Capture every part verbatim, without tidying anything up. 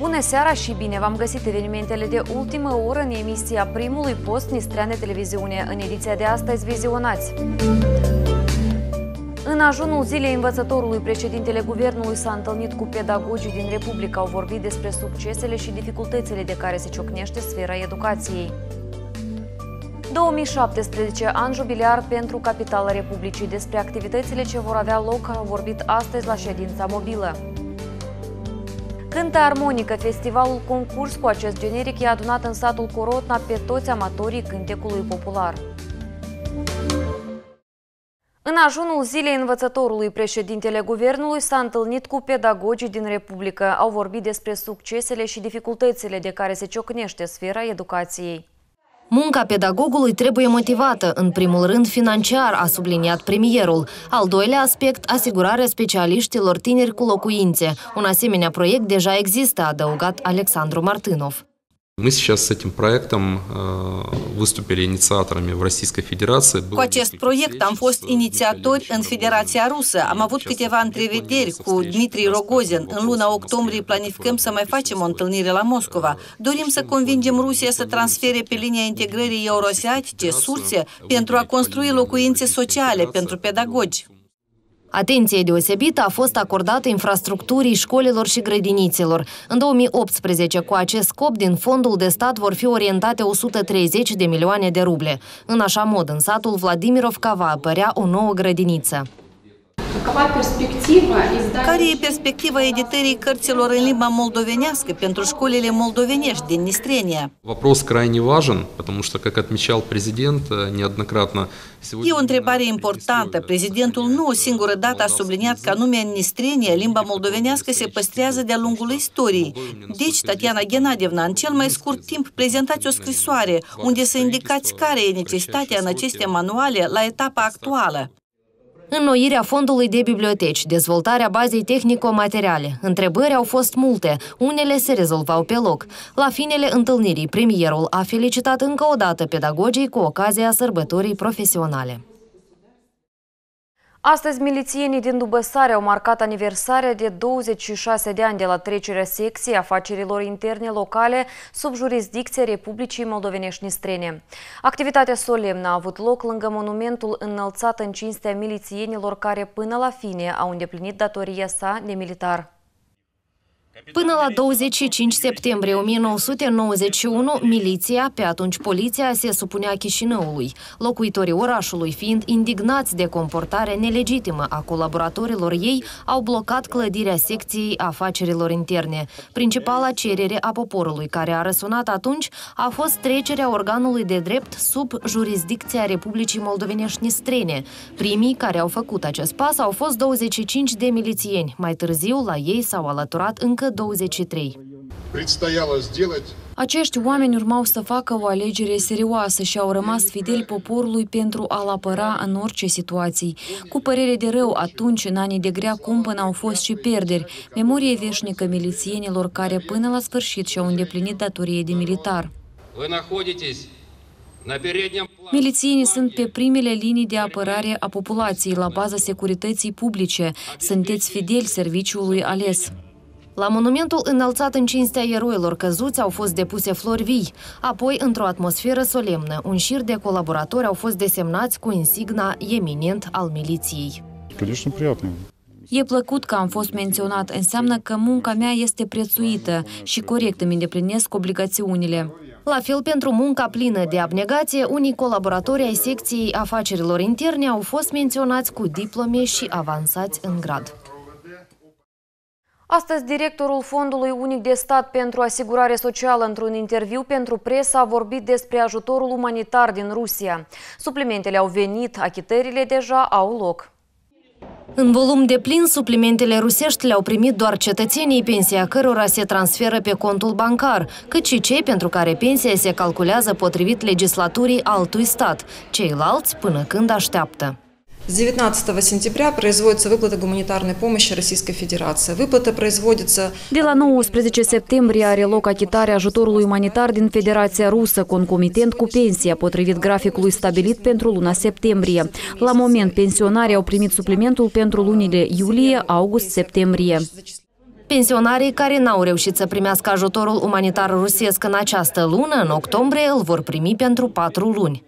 Bună seara și bine v-am găsit evenimentele de ultimă oră în emisia primului post Nistrean de televiziune. În ediția de astăzi vizionați. În ajunul zilei învățătorului, președintele guvernului s-a întâlnit cu pedagogii din Republică. Au vorbit despre succesele și dificultățile de care se ciocnește sfera educației. două mii șaptesprezece, an jubiliar pentru capitala Republicii. Despre activitățile ce vor avea loc au vorbit astăzi la ședința mobilă. Cântă armonică, festivalul concurs cu acest generic e adunat în satul Corotna pe toți amatorii cântecului popular. În ajunul zilei învățătorului, președintele guvernului s-a întâlnit cu pedagogii din Republică. Au vorbit despre succesele și dificultățile de care se ciocnește sfera educației. Munca pedagogului trebuie motivată, în primul rând financiar, a subliniat premierul. Al doilea aspect, asigurarea specialiștilor tineri cu locuințe. Un asemenea proiect deja există, a adăugat Alexandru Martânov. Мы сейчас с этим проектом выступили инициаторами в Российской Федерации. Cu acest proiect am fost inițiatori în Federația Rusă. Am avut câteva întrevederi cu Dmitri Rogozin. În luna octombrie planificăm să mai facem o întâlnire la Moscova. Dorim să convingem Rusia să transfere pe linia integrării euroasiatice surse pentru a construi locuințe sociale pentru pedagogi. Atenție deosebită a fost acordată infrastructurii școlilor și grădinițelor. În două mii optsprezece, cu acest scop, din fondul de stat vor fi orientate o sută treizeci de milioane de ruble. În așa mod, în satul Vladimirovca va apărea o nouă grădiniță. Care e perspectiva editării cărților în limba moldovenească pentru școlile moldovenești din Nistrenia? Вопрос крайне важен, потому что, как отмечал президент неоднократно. E o întrebare importantă. Prezidentul nu o singură dată a subliniat că anume în Nistrenia limba moldovenească se păstrează de-a lungul istoriei. Deci, Tatiana Ghenadievna, în cel mai scurt timp prezentați o scrisoare unde să indicați care e necesitatea în aceste manuale la etapa actuală. Înnoirea fondului de biblioteci, dezvoltarea bazei tehnico-materiale. Întrebări au fost multe, unele se rezolvau pe loc. La finele întâlnirii, premierul a felicitat încă o dată pedagogii cu ocazia sărbătorii profesionale. Astăzi, milițienii din Dubăsare au marcat aniversarea de douăzeci și șase de ani de la trecerea secției afacerilor interne locale sub jurisdicția Republicii Moldovenești Nistrene. Activitatea solemnă a avut loc lângă monumentul înălțat în cinstea milițienilor care până la fine au îndeplinit datoria sa de militar. Până la douăzeci și cinci septembrie o mie nouă sute nouăzeci și unu, miliția, pe atunci poliția, se supunea Chișinăului. Locuitorii orașului, fiind indignați de comportarea nelegitimă a colaboratorilor ei, au blocat clădirea secției afacerilor interne. Principala cerere a poporului care a răsunat atunci a fost trecerea organului de drept sub jurisdicția Republicii Moldovenești Nistrene. Primii care au făcut acest pas au fost douăzeci și cinci de milițieni. Mai târziu, la ei s-au alăturat încă douăzeci și trei. Acești oameni urmau să facă o alegere serioasă și au rămas fideli poporului pentru a-l apăra în orice situații. Cu părere de rău, atunci, în anii de grea cumpănă, au fost și pierderi. Memorie veșnică milițienilor care până la sfârșit și-au îndeplinit datorie de militar. Milițienii sunt pe primele linii de apărare a populației, la baza securității publice. Sunteți fideli serviciului ales. La monumentul înălțat în cinstea eroilor căzuți au fost depuse flori vii. Apoi, într-o atmosferă solemnă, un șir de colaboratori au fost desemnați cu insigna eminent al miliției. E plăcut că am fost menționat. Înseamnă că munca mea este prețuită și corect îmi îndeplinesc obligațiunile. La fel, pentru munca plină de abnegație, unii colaboratori ai secției afacerilor interne au fost menționați cu diplome și avansați în grad. Astăzi, directorul Fondului Unic de Stat pentru Asigurare Socială, într-un interviu pentru presă, a vorbit despre ajutorul umanitar din Rusia. Suplimentele au venit, achitările deja au loc. În volum de plin, suplimentele rusești le-au primit doar cetățenii, pensia cărora se transferă pe contul bancar, cât și cei pentru care pensia se calculează potrivit legislaturii altui stat, ceilalți până când așteaptă. С девятнадцатого сентября производится выплата гуманитарной помощи Российской Федерации. Выплата производится... De la nouăsprezece septembrie are loc achitarea ajutorului umanitar din Federația Rusă, concomitent cu pensia, potrivit graficului stabilit pentru luna septembrie. La moment, pensionarii au primit suplimentul pentru lunile iulie, august, septembrie. Pensionarii care n-au reușit să primească ajutorul umanitar rusesc în această lună, în octombrie, îl vor primi pentru patru luni.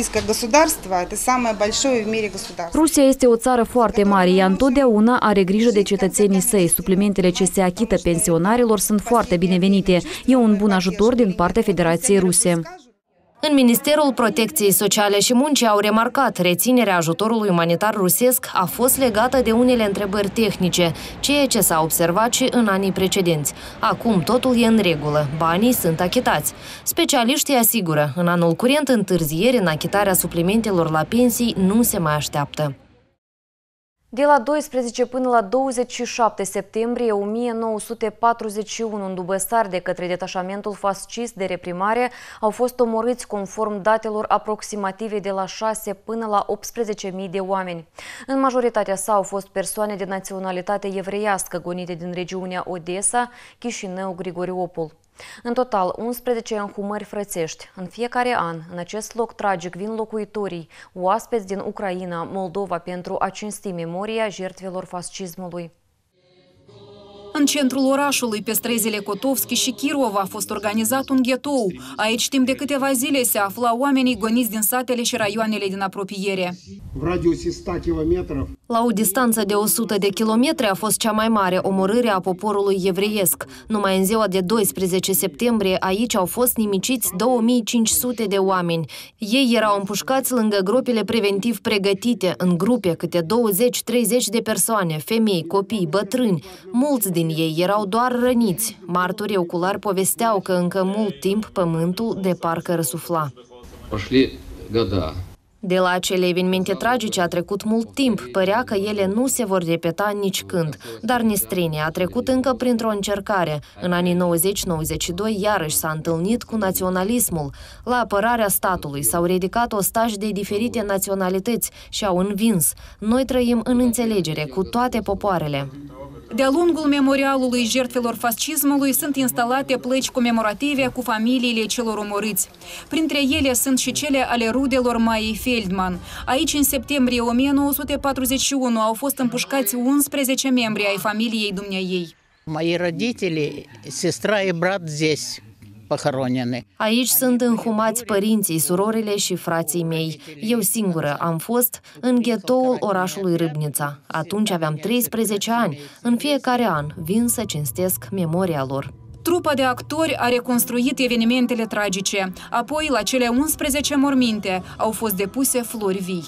Rusia este o țară foarte mare, ea întotdeauna are grijă de cetățenii săi. Suplimentele ce se achită pensionarilor sunt foarte binevenite. E un bun ajutor din partea Federației Ruse. În Ministerul Protecției Sociale și Muncii au remarcat, reținerea ajutorului umanitar rusesc a fost legată de unele întrebări tehnice, ceea ce s-a observat și în anii precedenți. Acum totul e în regulă, banii sunt achitați. Specialiștii asigură, în anul curent întârzieri în achitarea suplimentelor la pensii nu se mai așteaptă. De la doisprezece până la douăzeci și șapte septembrie o mie nouă sute patruzeci și unu îndubăsari de către detașamentul fascist de reprimare au fost omorâți conform datelor aproximative de la șase până la optsprezece mii de oameni. În majoritatea sa au fost persoane de naționalitate evreiască gonite din regiunea Odessa, Chișinău, Grigoriopol. În total, unsprezece înhumări frățești. În fiecare an, în acest loc tragic vin locuitorii, oaspeți din Ucraina, Moldova, pentru a cinsti memoria jertfelor fascismului. În centrul orașului, pe străzile Kotovski și Kirov, a fost organizat un ghetou. Aici, timp de câteva zile, se aflau oamenii goniți din satele și raioanele din apropiere. La o distanță de o sută de kilometri a fost cea mai mare omorâre a poporului evreiesc. Numai în ziua de doisprezece septembrie aici au fost nimiciți două mii cinci sute de oameni. Ei erau împușcați lângă gropile preventiv pregătite, în grupe câte douăzeci treizeci de persoane, femei, copii, bătrâni. Mulți din ei erau doar răniți. Martorii oculari povesteau că încă mult timp pământul de parcă răsufla. De la acele evenimente tragice a trecut mult timp. Părea că ele nu se vor repeta nici când. Dar Nistrenia a trecut încă printr-o încercare. În anii nouăzeci nouăzeci și doi iarăși s-a întâlnit cu naționalismul. La apărarea statului s-au ridicat ostași de diferite naționalități și au învins. Noi trăim în înțelegere cu toate popoarele. De-a lungul memorialului jertfelor fascismului sunt instalate plăci comemorative cu familiile celor omorâți. Printre ele sunt și cele ale rudelor Maiei Feldman. Aici, în septembrie o mie nouă sute patruzeci și unu, au fost împușcați unsprezece membri ai familiei dumneaei. Мои родители, сестра и брат здесь. Aici sunt înhumați părinții, surorile și frații mei. Eu singură am fost în ghetoul orașului Râbnița. Atunci aveam treisprezece ani. În fiecare an vin să cinstesc memoria lor. Trupa de actori a reconstruit evenimentele tragice. Apoi, la cele unsprezece morminte, au fost depuse flori vii.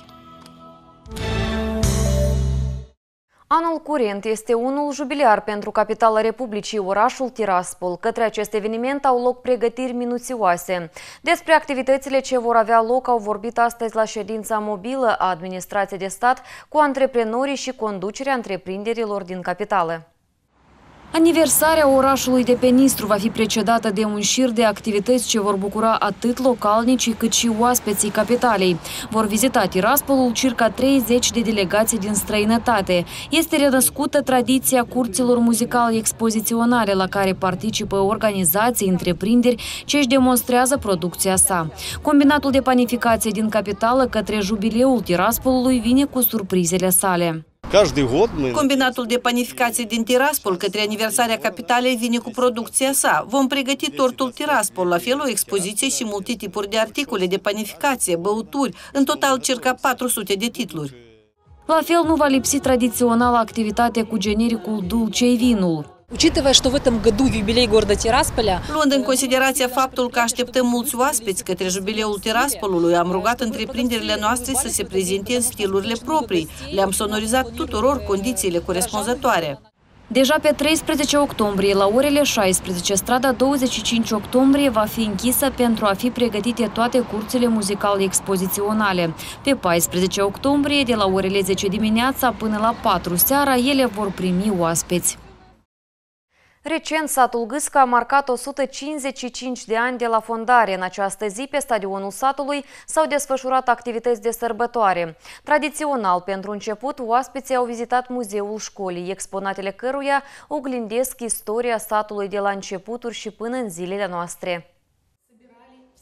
Anul curent este unul jubiliar pentru capitala Republicii, orașul Tiraspol. Către acest eveniment au loc pregătiri minuțioase. Despre activitățile ce vor avea loc au vorbit astăzi la ședința mobilă a Administrației de Stat cu antreprenorii și conducerea întreprinderilor din capitală. Aniversarea orașului de pe Nistru va fi precedată de un șir de activități ce vor bucura atât localnicii cât și oaspeții capitalei. Vor vizita Tiraspolul circa treizeci de delegații din străinătate. Este renăscută tradiția curților muzicale expoziționale la care participă organizații, întreprinderi ce își demonstrează producția sa. Combinatul de panificație din capitală către jubileul Tiraspolului vine cu surprizele sale. Combinatul de panificație din Tiraspol către aniversarea capitalei vine cu producția sa. Vom pregăti tortul Tiraspol, la fel o expoziție și multe tipuri de articole de panificație, băuturi, în total circa patru sute de titluri. La fel nu va lipsi tradiționala activitate cu genericul Dulce vinul. Учитывая, что в этом году юбилей города Тирасполя, luând în considerație faptul că așteptăm mulți oaspeți către jubileul Tiraspolului, am rugat întreprinderile noastre să se prezinte în stilurile proprii. Le-am sonorizat tuturor condițiile corespunzătoare. Deja pe treisprezece octombrie, la orele șaisprezece, strada douăzeci și cinci octombrie va fi închisă pentru a fi pregătite toate curțile muzicale expoziționale. Pe paisprezece octombrie, de la orele zece dimineața până la patru seara, ele vor primi oaspeți. Recent, satul Gâscă a marcat o sută cincizeci și cinci de ani de la fondare. În această zi, pe stadionul satului, s-au desfășurat activități de sărbătoare. Tradițional, pentru început, oaspeții au vizitat muzeul școlii, exponatele căruia oglindesc istoria satului de la începuturi și până în zilele noastre.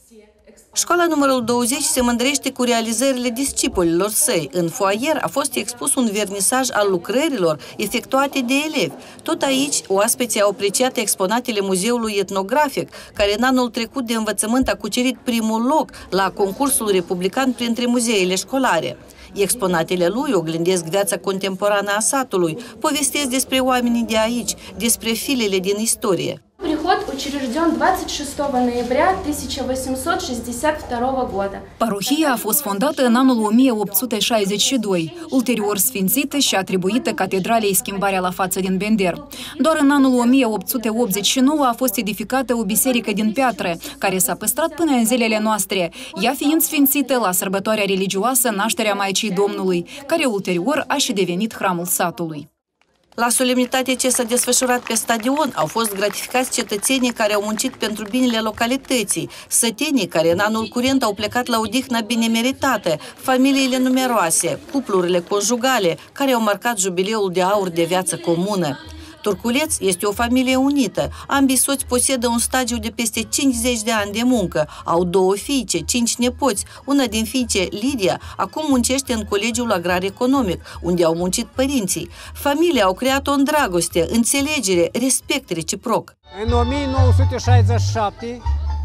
Școala numărul douăzeci se mândrește cu realizările discipolilor săi. În foaier a fost expus un vernisaj al lucrărilor efectuate de elevi. Tot aici, oaspeții au apreciat exponatele Muzeului Etnografic, care în anul trecut de învățământ a cucerit primul loc la concursul republican printre muzeele școlare. Exponatele lui oglindesc viața contemporană a satului, povestesc despre oamenii de aici, despre filele din istorie. Приход учрежден двадцать шестого ноября тысяча восемьсот шестьдесят второго года. Parohia a fost fondată în anul o mie opt sute șaizeci și doi, ulterior sfințită și atribuită catedralei Schimbarea la față din Bender. Doar în anul o mie opt sute optzeci și nouă a fost edificată o biserică din piatră, care s-a păstrat până în zilele noastre, ea fiind sfințită la sărbătoarea religioasă Nașterea Maicii Domnului, care ulterior a și devenit hramul satului. La solemnitatea ce s-a desfășurat pe stadion au fost gratificați cetățenii care au muncit pentru binele localității, sătenii care în anul curent au plecat la odihnă bine meritată, familiile numeroase, cuplurile conjugale care au marcat jubileul de aur de viață comună. Turculeț este o familie unită. Ambii soți posedă un stagiu de peste cincizeci de ani de muncă. Au două fiice, cinci nepoți. Una din fiice, Lidia, acum muncește în Colegiul Agrar Economic, unde au muncit părinții. Familia au creat-o în dragoste, înțelegere, respect reciproc. În o mie nouă sute șaizeci și șapte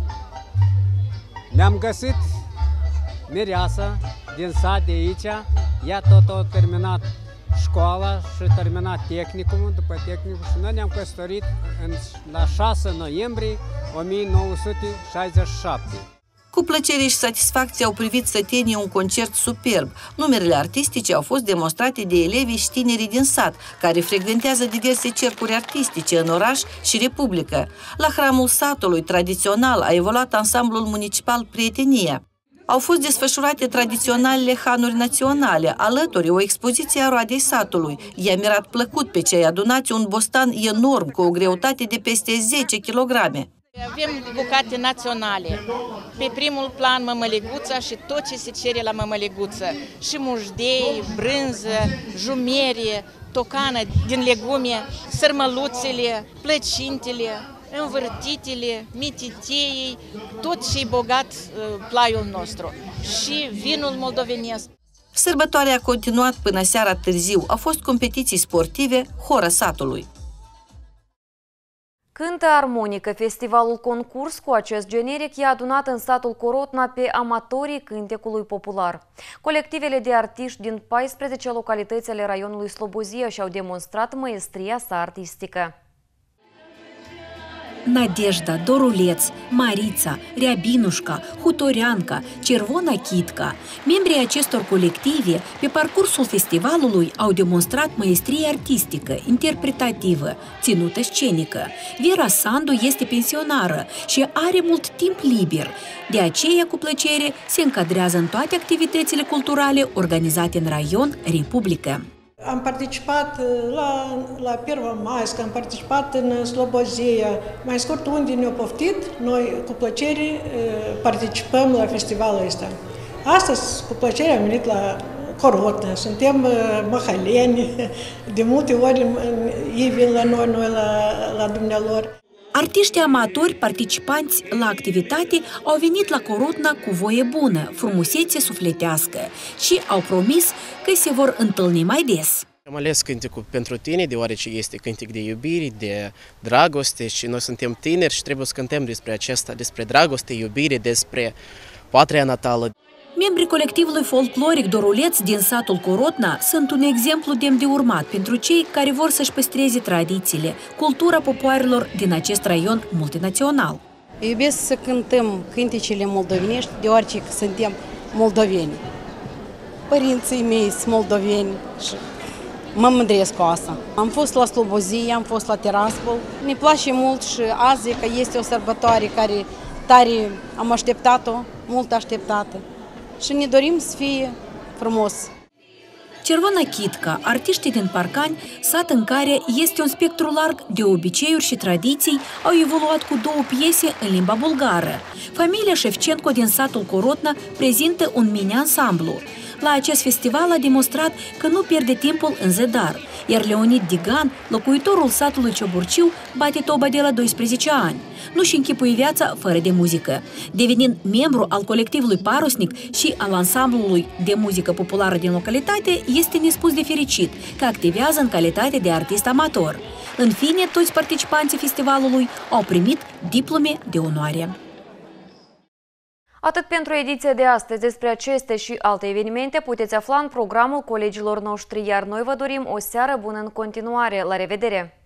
ne-am găsit mireasa din sat de aici. Ea tot a terminat școala și terminat tehnicumul, după tehnicul, și noi ne-am căsătorit în, la șase noiembrie o mie nouă sute șaizeci și șapte. Cu plăcere și satisfacție au privit sătenii un concert superb. Numerele artistice au fost demonstrate de elevii și tinerii din sat, care frecventează diverse cercuri artistice în oraș și Republică. La hramul satului tradițional a evoluat ansamblul municipal Prietenia. Au fost desfășurate tradiționalele hanuri naționale, alături o expoziție a roadei satului. I-a mirat plăcut pe cei adunați un bostan enorm cu o greutate de peste zece kilograme. Avem bucate naționale. Pe primul plan mămăliguța și tot ce se cere la mămăliguță. Și mușdei, brânză, jumerie, tocană din legume, sărmăluțele, plăcintele, învârtitele, mititeii, tot ce-i bogat plaiul nostru. Și vinul moldovenesc. Sărbătoarea a continuat până seara târziu. Au fost competiții sportive, Hora satului. Cântă armonică, festivalul concurs cu acest generic i-a adunat în satul Corotna pe amatorii cântecului popular. Colectivele de artiști din paisprezece localități ale raionului Slobozia și-au demonstrat măestria sa artistică. Надежда, Doruleț, Marița, Reabinușca, Hutorianca, Cervona Chitca. Membrii acestor colective, pe parcursul festivalului, au demonstrat măestrie artistică, interpretativă, ținută scenică. Vera Sandu este pensionară și are mult timp liber. De aceea, cu plăcere, se încadrează în toate activitățile culturale organizate în raion, Republică. Am participat la, la Первомайsk, am participat în Slobozia. Mai scurt, unde ne-au poftit, noi cu plăcere participăm la festivalul ăsta. Astăzi, cu plăcere, am venit la Corotna, suntem măhaleni, de multe ori ei vin la noi, noi la, la dumnealor. Artiștii amatori participanți la activitate au venit la Corotna cu voie bună, frumusețe sufletească și au promis că se vor întâlni mai des. Am ales cântecul pentru tine, deoarece este cântec de iubire, de dragoste și noi suntem tineri și trebuie să cântăm despre acesta, despre dragoste, iubire, despre patria natală. Membrii colectivului folcloric Doruleț din satul Corotna sunt un exemplu demn de urmat pentru cei care vor să-și păstreze tradițiile, cultura popoarelor din acest raion multinațional. Iubesc să cântăm cântecele moldovenești, deoarece suntem moldoveni. Părinții mei sunt moldoveni și mă mândresc cu asta. Am fost la Slobozia, am fost la Tiraspol. Ne place mult și azi că este o sărbătoare care tare am așteptat-o, mult așteptată. Și ne dorim să fie frumos. Cervona Chitca, artiștii din Parcani, sat în care este un spectru larg de obiceiuri și tradiții, au evoluat cu două piese în limba bulgară. Familia Șefcenco din satul Corotna prezintă un mini-ansamblu. la acest festival a demonstrat că nu pierde timpul în zadar, iar Leonid Digan, locuitorul satului Cioburciu, bate toba de la doisprezece ani. Nu-și închipui viața fără de muzică. Devenind membru al colectivului Parusnic și al ansamblului de muzică populară din localitate, este nespus de fericit că activează în calitate de artist amator. În fine, toți participanții festivalului au primit diplome de onoare. Atât pentru ediția de astăzi. Despre aceste și alte evenimente puteți afla în programul colegilor noștri, iar noi vă dorim o seară bună în continuare. La revedere!